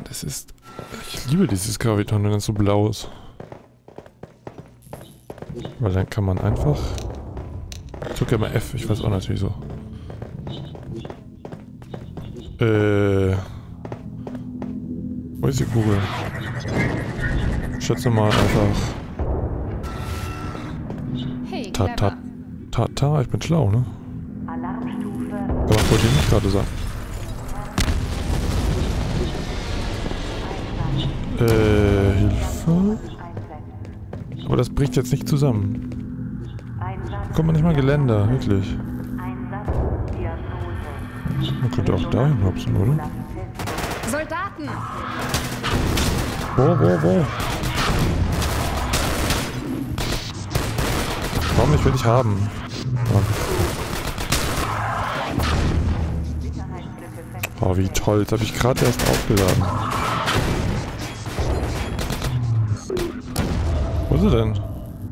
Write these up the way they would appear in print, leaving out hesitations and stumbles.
das ist... Ich liebe dieses Graviton, wenn das so blau ist. Weil dann kann man einfach... Ich drücke ja mal F, ich weiß auch natürlich so. Wo ist die Kugel? Ich schätze mal einfach... Hey, Tata, ich bin schlau, ne? Aber was wollte ich nicht gerade sagen? Hilfe? Aber das bricht jetzt nicht zusammen. Da kommt man nicht mal Geländer, wirklich. Man könnte auch dahin hopsen, oder? Soldaten! Wo? Warum nicht will ich haben? Oh, wie toll. Das habe ich gerade erst aufgeladen. Wo ist er denn?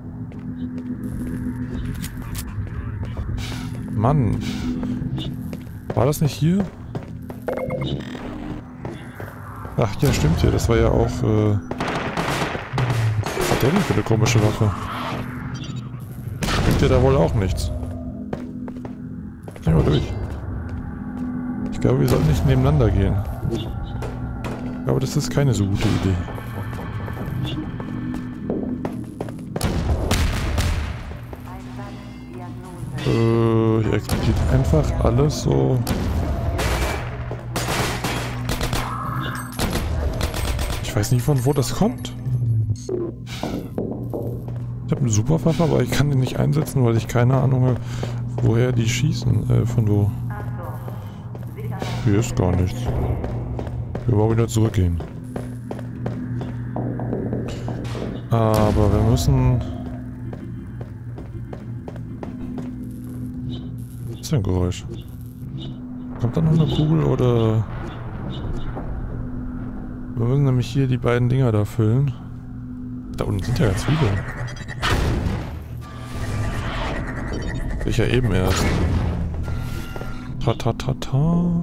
Mann. War das nicht hier? Ach ja, stimmt hier. Das war ja auch... Was hat der denn für eine komische Waffe? Bringt ja da wohl auch nichts. Geh mal durch. Ich glaube, wir sollten nicht nebeneinander gehen. Aber das ist keine so gute Idee. Hier explodiert einfach alles so. Ich weiß nicht, von wo das kommt. Ich habe eine Superwaffe, aber ich kann die nicht einsetzen, weil ich keine Ahnung habe, woher die schießen. Von wo. Hier ist gar nichts. Wir wollen wieder zurückgehen. Aber wir müssen... Was ist denn ein Geräusch? Kommt da noch eine Kugel oder... Wir müssen nämlich hier die beiden Dinger da füllen. Da unten sind ja ganz viele. Ich ja eben erst. Ta.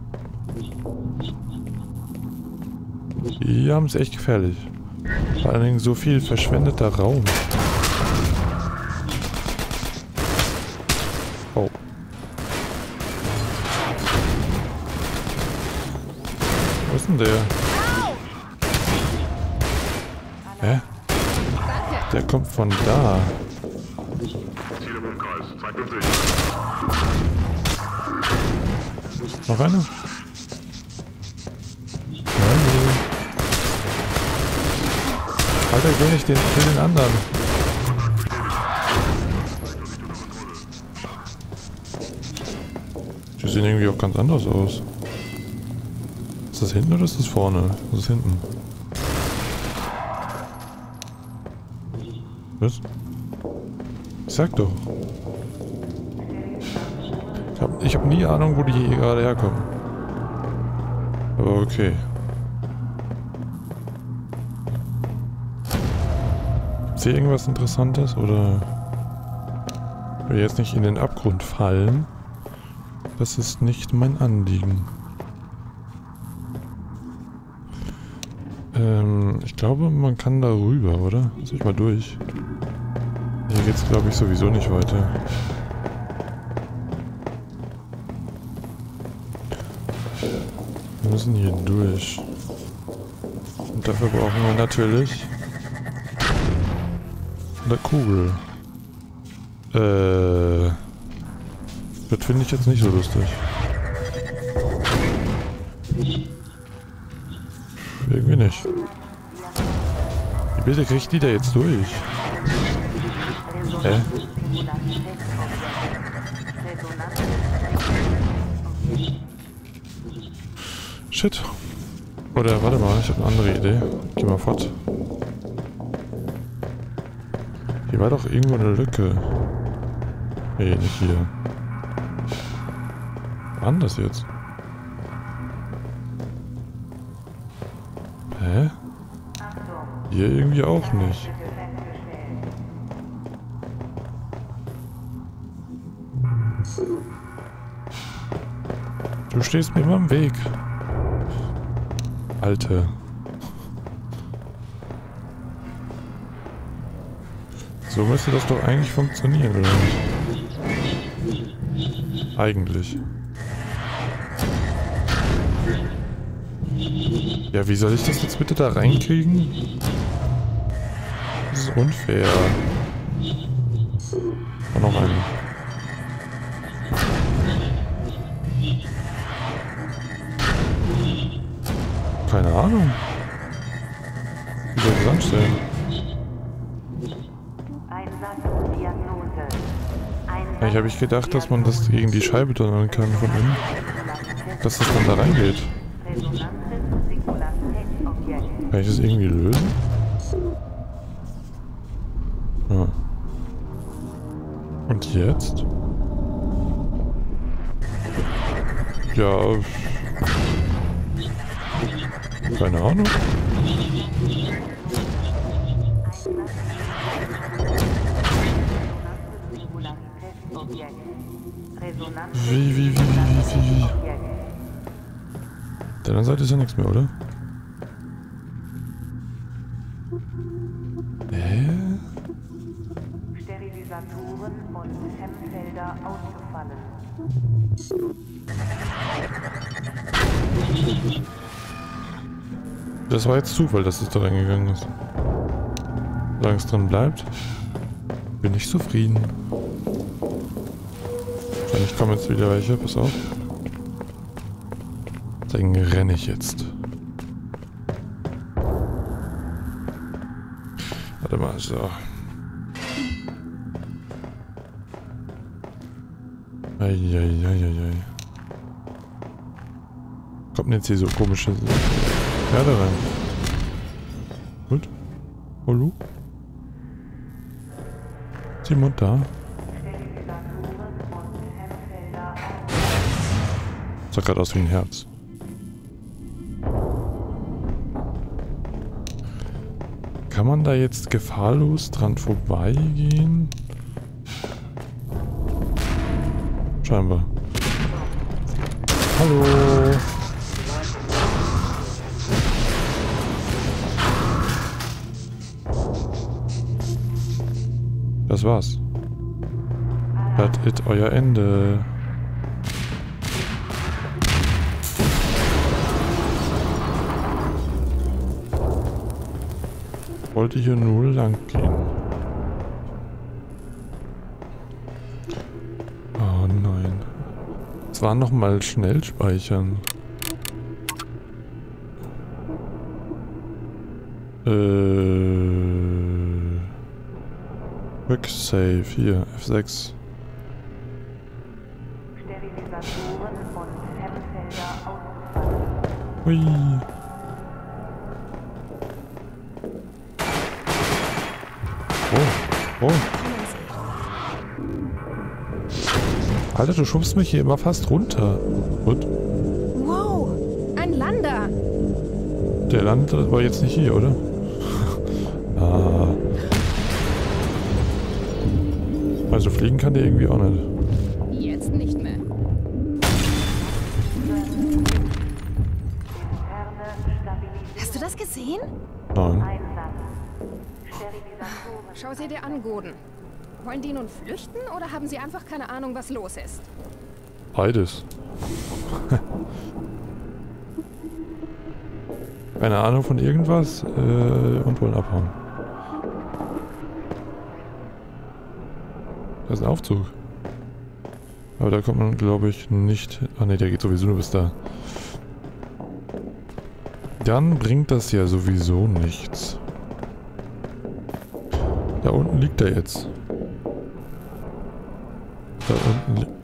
Die haben es echt gefährlich. Vor allen Dingen so viel verschwendeter Raum. Oh. Wo ist denn der? Hä? Der kommt von da. Noch einer? Alter, geh nicht den anderen. Die sehen irgendwie auch ganz anders aus. Ist das hinten oder ist das vorne? Das ist hinten. Was? Ich sag doch. Ich hab nie Ahnung, wo die hier gerade herkommen. Aber okay. Ist hier irgendwas Interessantes oder... Ich will jetzt nicht in den Abgrund fallen. Das ist nicht mein Anliegen. Ich glaube, man kann da rüber, oder? Lass ich mal durch. Hier geht's, glaube ich, sowieso nicht weiter. Wir müssen hier durch. Und dafür brauchen wir natürlich eine Kugel. Das finde ich jetzt nicht so lustig. Irgendwie nicht. Wie bitte kriegt die da jetzt durch? Hä? Shit. Oder warte mal, ich habe eine andere Idee. Geh mal fort. Hier war doch irgendwo eine Lücke. Nee, nicht hier. Wann das jetzt? Hä? Hier irgendwie auch nicht. Du stehst mir immer im Weg. Alte. So müsste das doch eigentlich funktionieren, oder nicht? Eigentlich. Ja, wie soll ich das jetzt bitte da reinkriegen? Das ist unfair. Und noch eine. Keine Ahnung. Wie soll ich das anstellen? Eigentlich habe ich gedacht, dass man das gegen die Scheibe donnern kann von innen. Dass das dann da reingeht. Kann ich das irgendwie lösen? Ja. Und jetzt? Ja. Keine Ahnung. Wie? Der anderen Seite ist ja nichts mehr, oder? Sterilisatoren und Hemmfelder ausgefallen. Das war jetzt Zufall, dass es da reingegangen ist. Solange es drin bleibt, bin ich zufrieden. Wahrscheinlich kommen jetzt wieder welche, pass auf. Deswegen renne ich jetzt. Warte mal, so. Eieieiei. Kommt denn jetzt hier so komische Pferde rein? Gut. Hallo? Ist jemand da? Sah gerade aus wie ein Herz. Kann man da jetzt gefahrlos dran vorbeigehen? Scheinbar. Hallo. Das war's. Hat it euer Ende. Wollte hier nur lang gehen. Oh nein. Es war noch mal schnell speichern. Quick Save, hier, F6. Sterilisatoren und Hemmfelder ausgefallen. Hui. Oh. Alter, du schubst mich hier immer fast runter. Und? Wow, ein Lander. Der landet aber jetzt nicht hier, oder? Ah. Also fliegen kann der irgendwie auch nicht. Jetzt nicht mehr. Hast du das gesehen? Nein. Schau sie dir an, Gordon. Wollen die nun flüchten oder haben sie einfach keine Ahnung, was los ist? Beides. Keine Ahnung von irgendwas und wollen abhauen. Da ist ein Aufzug. Aber da kommt man, glaube ich, nicht... Ah ne, der geht sowieso nur bis da. Dann bringt das ja sowieso nichts. Da unten liegt er jetzt. Da unten liegt...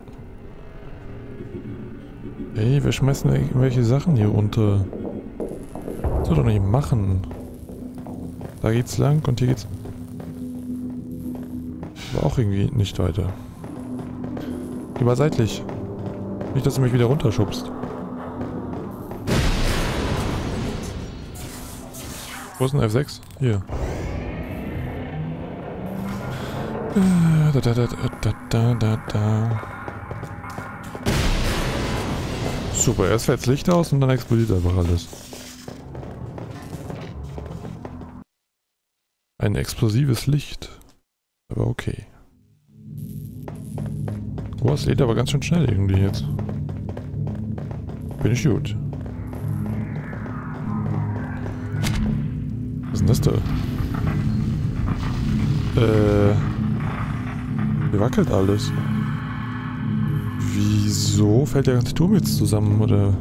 Ey, wir schmeißen irgendwelche Sachen hier runter. Das soll doch nicht machen. Da geht's lang und hier geht's... Aber auch irgendwie nicht weiter. Lieber seitlich. Nicht, dass du mich wieder runterschubst. Wo ist ein F6? Hier. Super, erst fällt das Licht aus und dann explodiert einfach alles. Ein explosives Licht. Aber okay. Oh, es lädt aber ganz schön schnell irgendwie jetzt. Bin ich gut. Was ist denn das da? Hier wackelt alles. Wieso fällt der ganze Turm jetzt zusammen, oder?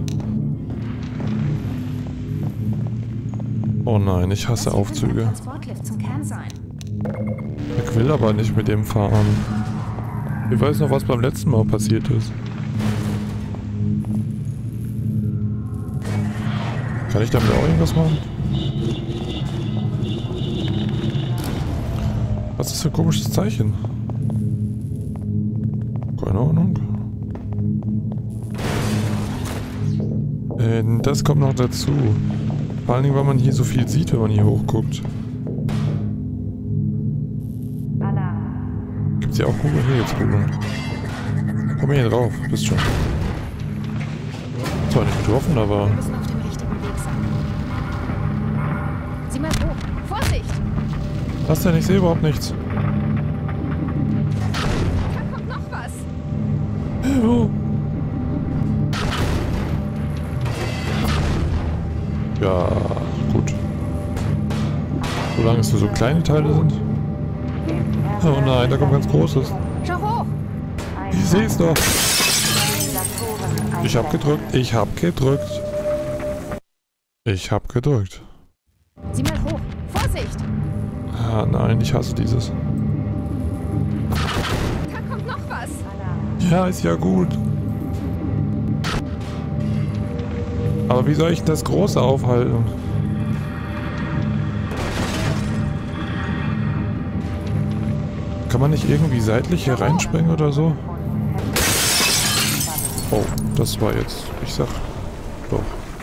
Oh nein, ich hasse Aufzüge. Transportlift zum Kern sein. Ich will aber nicht mit dem fahren. Ich weiß noch, was beim letzten Mal passiert ist. Kann ich damit auch irgendwas machen? Was ist das für ein komisches Zeichen? Keine Ahnung. Das kommt noch dazu. Vor allen Dingen, weil man hier so viel sieht, wenn man hier hochguckt. Gibt's hier auch Kugeln? Hier gibt's Kugeln. Komm hier drauf, bist schon. Zwar nicht getroffen, aber... Wir müssen auf dem richtigen Weg sein. Sieh mal hoch. Vorsicht! Was denn? Ich sehe überhaupt nichts. Da kommt noch was. Wo? Ja, gut. Solange es nur so kleine Teile sind. Oh nein, da kommt ganz Großes. Schau hoch! Ich sehe es doch. Ich hab gedrückt. Ich hab gedrückt. Ich hab gedrückt. Sieh mal hoch. Vorsicht! Ah nein, ich hasse dieses. Da kommt noch was. Ja, ist ja gut. Aber wie soll ich das Große aufhalten? Kann man nicht irgendwie seitlich hier reinspringen oder so? Oh, das war jetzt... Ich sag... Doch.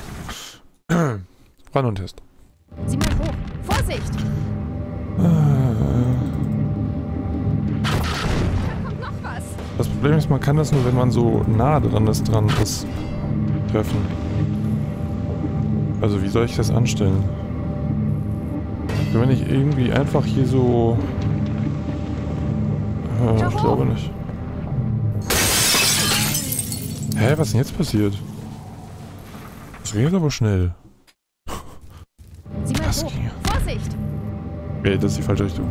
Ran und Test. Sieh mal hoch. Vorsicht! Da kommt noch was. Das Problem ist, man kann das nur, wenn man so nah dran ist, das treffen. Also wie soll ich das anstellen? Wenn ich irgendwie einfach hier so... ich glaube nicht. Hä, was ist denn jetzt passiert? Das ging jetzt aber schnell. Sieh mal Das hoch. ging ja. Vorsicht! Okay, das ist die falsche Richtung.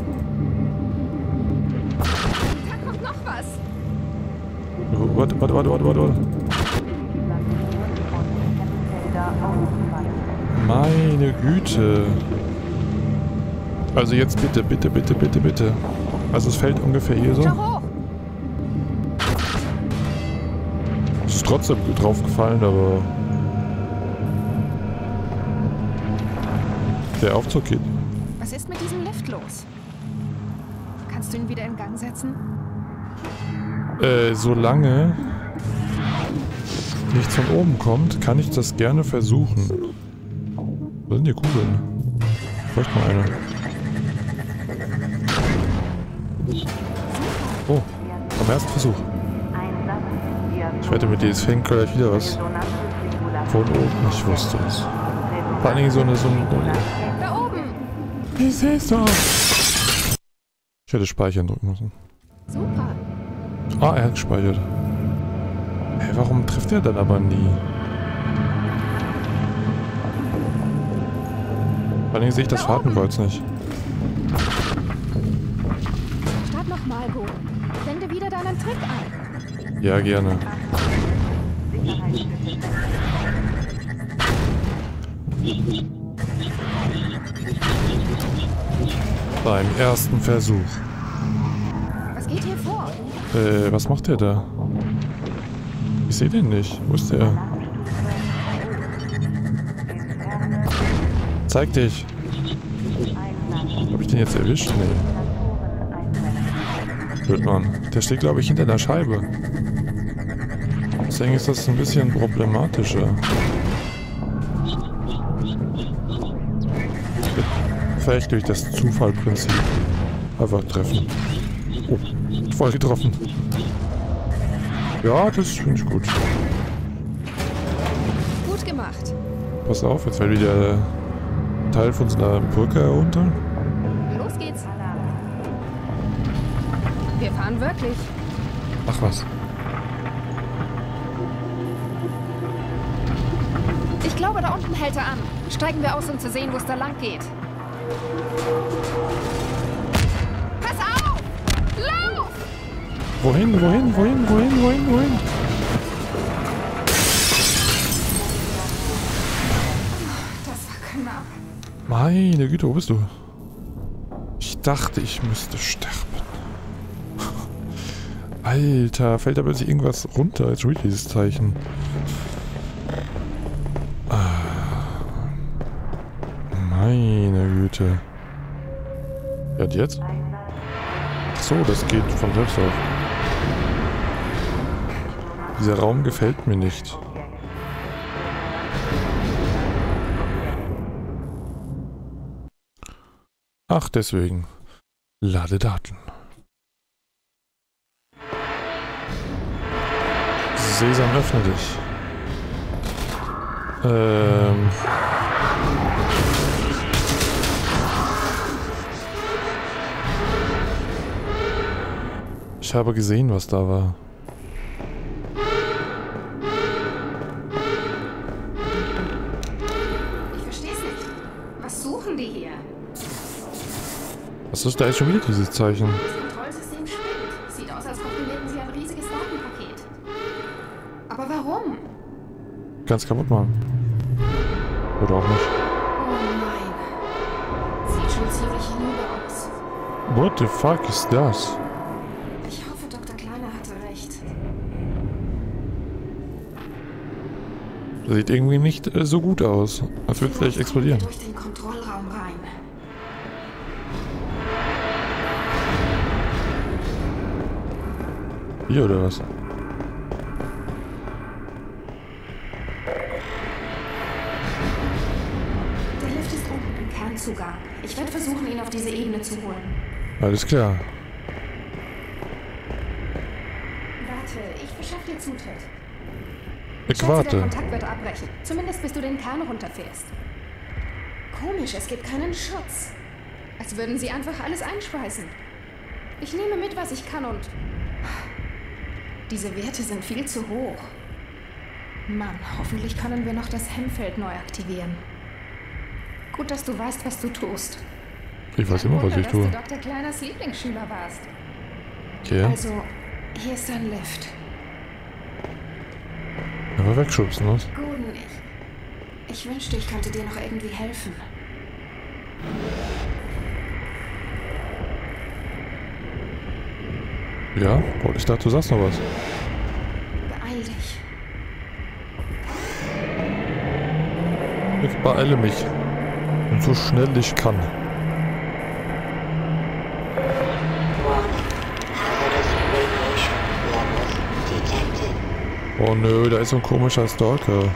Da kommt noch was. Warte. Meine Güte. Also jetzt bitte. Also es fällt ungefähr hier so. Schau hoch! Es ist trotzdem drauf gefallen, aber... Der Aufzug geht. Was ist mit diesem Lift los? Kannst du ihn wieder in Gang setzen? Solange nichts von oben kommt, kann ich das gerne versuchen. Wo sind die Kugeln? Ich bräuchte mal eine. Oh, am ersten Versuch. Ich wette mit dir, es fängt gleich wieder was von oben. Ich wusste es. Vor allen Dingen so eine... Da oben! Ich seh's doch! Ich hätte speichern drücken müssen. Super! Ah, er hat gespeichert. Hä, warum trifft er dann aber nie? Vor allem sehe ich das Fahrtenkreuz nicht. Start nochmal, Go. Wende wieder deinen Trick ein. Ja, gerne. Beim ersten Versuch. Was geht hier vor? Was macht der da? Ich sehe den nicht. Wo ist der? Zeig dich. Hab ich den jetzt erwischt? Nee. Hört man. Der steht, glaube ich, hinter der Scheibe. Deswegen ist das ein bisschen problematischer. Vielleicht durch das Zufallprinzip. Einfach treffen. Oh, voll getroffen. Ja, das finde ich gut. Gut gemacht. Pass auf, jetzt fällt wieder ein Teil von so einer Brücke herunter. Los fahren wirklich. Ach was. Ich glaube, da unten hält er an. Steigen wir aus, um zu sehen, wo es da lang geht. Pass auf! Lauf! Wohin? Das war knapp. Meine Güte, wo bist du? Ich dachte, ich müsste sterben. Alter, fällt da plötzlich irgendwas runter als Release-Zeichen. Meine Güte. Ja, und jetzt? Ach so, das geht von selbst auf. Dieser Raum gefällt mir nicht. Ach, deswegen. Lade Daten. Sesam, öffne dich. Ich habe gesehen, was da war. Ich versteh's nicht. Was suchen die hier? Was ist da jetzt schon wieder dieses Zeichen? Das Kontrollsystem spinnt. Sieht aus, als kombinierten sie ein riesiges Datenpaket. Aber warum? Ganz kaputt machen. Oder auch nicht. Oh nein. Sieht schon ziemlich hinüber aus. What the fuck ist das? Ich hoffe, Dr. Kleiner hatte recht. Das sieht irgendwie nicht so gut aus. Als würde es gleich explodieren. Durch den Kontrollraum rein. Hier oder was? Der Lift ist unten im Kernzugang. Ich werde versuchen, ihn auf diese Ebene zu holen. Alles klar. Warte, ich verschaffe dir Zutritt. Ich Schätze, der warte. Kontakt wird abbrechen. Zumindest bis du den Kern runterfährst. Komisch, es gibt keinen Schutz. Als würden sie einfach alles einspeisen. Ich nehme mit, was ich kann und... Diese Werte sind viel zu hoch. Mann, hoffentlich können wir noch das Hemmfeld neu aktivieren. Gut, dass du weißt, was du tust. Ich weiß immer, was ich tue. Dass du Dr. Kleiners Lieblingsschüler warst. Okay. Also, hier ist dein Lift. Aber wegschubsen, was? Gordon, ich wünschte, ich könnte dir noch irgendwie helfen. Ja? Oh, ich dachte, du sagst noch was. Beeil dich. Ich beeile mich. Und so schnell ich kann. Oh nö, da ist so ein komischer Stalker.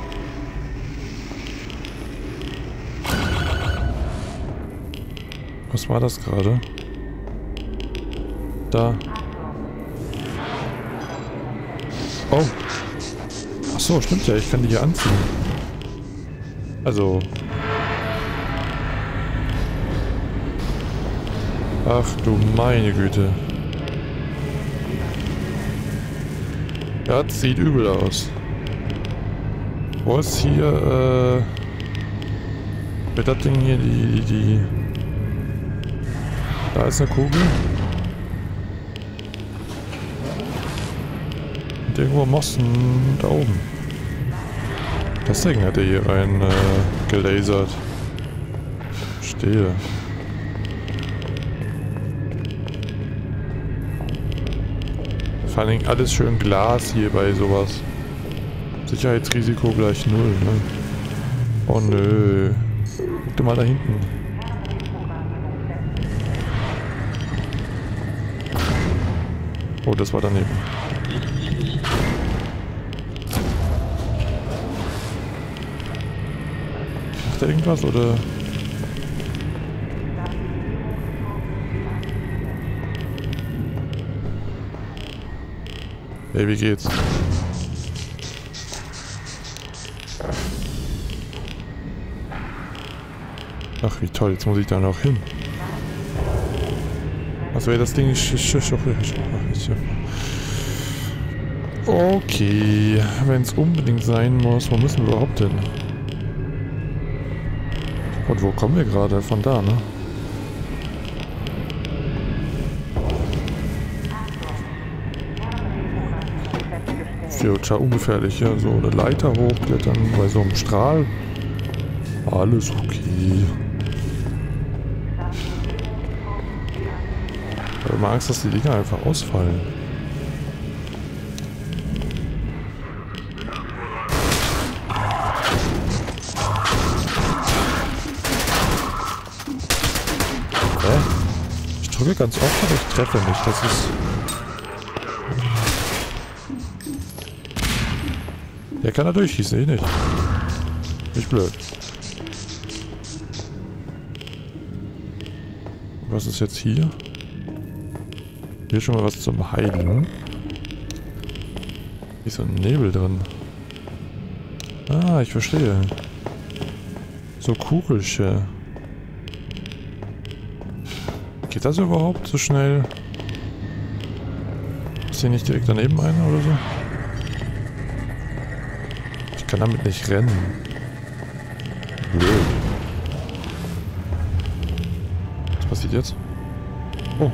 Was war das gerade? Da. Oh. Ach so, stimmt ja, ich kann die hier anziehen. Also. Ach du meine Güte. Ja, das sieht übel aus. Wo ist hier, wird das Ding hier, die... Da ist eine Kugel. Und irgendwo Mossen da oben. Das Ding hat er hier rein, gelasert. Verstehe. Vor allen Dingen alles schön Glas hier bei sowas. Sicherheitsrisiko gleich 0, ne? Oh nö. Guck dir mal da hinten. Oh, das war daneben. Macht er irgendwas oder? Hey, wie geht's? Ach, wie toll, jetzt muss ich da noch hin. Was wäre das Ding? Okay, wenn es unbedingt sein muss, wo müssen wir überhaupt hin? Und wo kommen wir gerade? Von da, ne? Future, ungefährlich, ja, so eine Leiter hochklettern bei so einem Strahl. Alles okay. Ich habe immer Angst, dass die Dinger einfach ausfallen. Hä? Ich drücke ganz oft, aber ich treffe nicht. Das ist... Der kann da durchschießen, ich nicht. Nicht blöd. Was ist jetzt hier? Hier schon mal was zum Heilen. Hier ist so ein Nebel drin. Ah, ich verstehe. So Kugelchen. Geht das überhaupt so schnell? Ist hier nicht direkt daneben einer oder so? Ich kann damit nicht rennen. Blöd. Was passiert jetzt? Oh.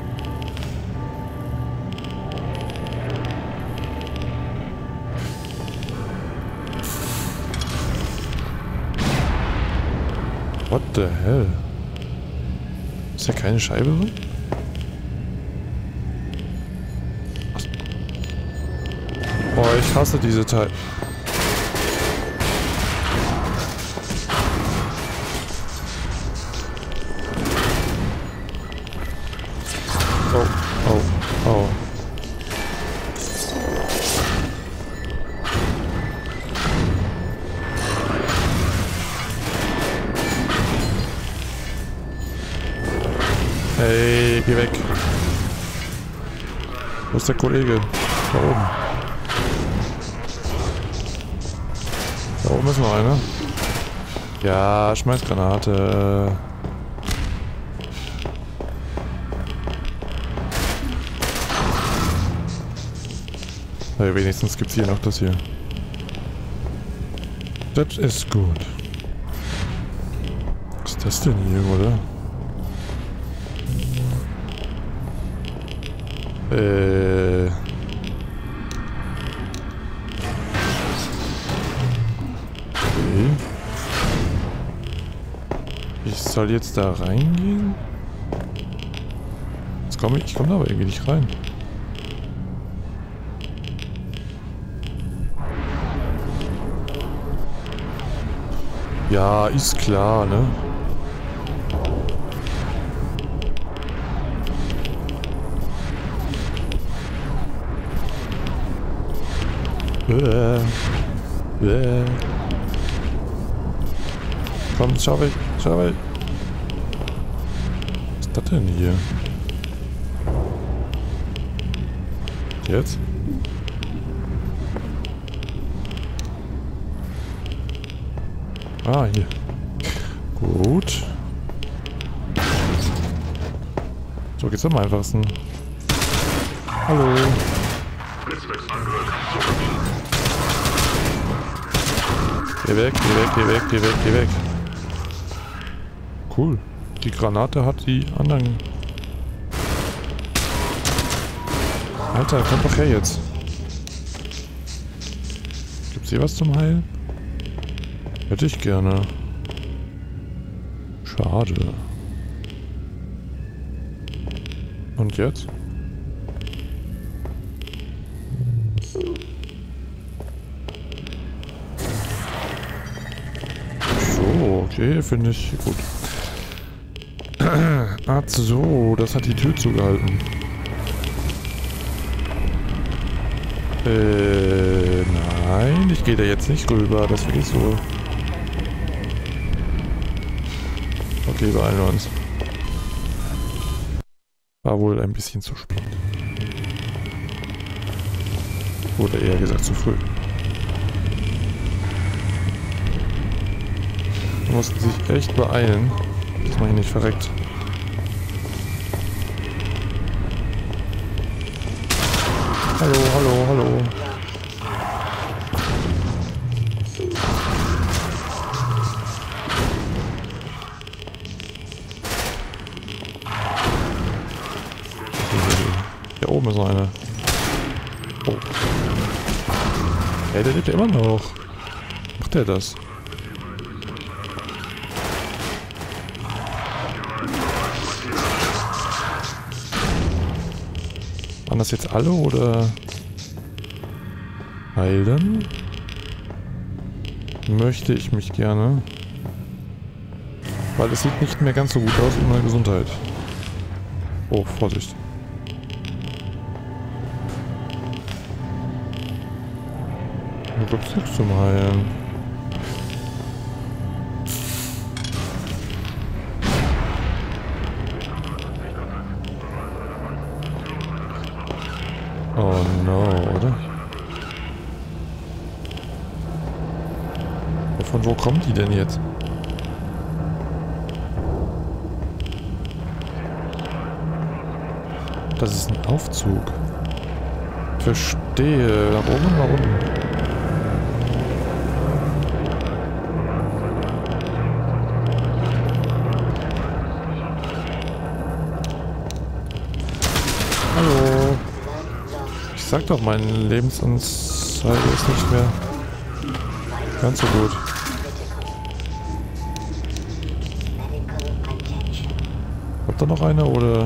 What the hell? Ist ja keine Scheibe drin? Boah, ich hasse diese Teile. Oh, oh, oh. Hey, geh weg. Wo ist der Kollege? Da oben. Da oben ist noch einer. Ja, schmeiß Granate. Hey, wenigstens gibt's hier noch das hier. Das ist gut. Was ist das denn hier, oder? Okay. Ich soll jetzt da reingehen? Ich komme da aber irgendwie nicht rein. Ja, ist klar, ne? Komm, schau weg, schau weg. Was ist das denn hier? Jetzt? Ah, hier. Gut. So geht's am einfachsten. Hallo. Geh weg, geh weg, geh weg, geh weg, geh weg. Cool. Die Granate hat die anderen... Alter, komm doch her jetzt. Gibt's hier was zum Heilen? Hätte ich gerne. Schade. Und jetzt? So, okay, finde ich gut. Ach so, das hat die Tür zugehalten. Nein, ich gehe da jetzt nicht rüber, das will ich so. Okay, beeilen wir uns. War wohl ein bisschen zu spät. Oder eher gesagt zu früh. Wir mussten sich echt beeilen, dass man hier nicht verreckt. Hallo, hallo, hallo. Hier oben ist noch eine. Oh. Hey, der lebt ja immer noch. Macht der das? Waren das jetzt alle oder? Heilen? Möchte ich mich gerne. Weil es sieht nicht mehr ganz so gut aus in meiner Gesundheit. Oh, Vorsicht. Hier gibt's nichts zum Heilen. Oh no, oder? Von wo kommt die denn jetzt? Das ist ein Aufzug. Ich verstehe. Nach oben und nach unten. Hallo. Ich sag doch, meine Lebensanzeige ist nicht mehr ganz so gut. Kommt da noch einer oder?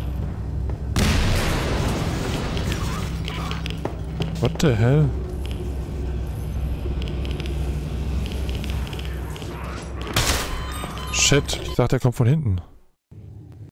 What the hell? Shit, ich dachte, er kommt von hinten.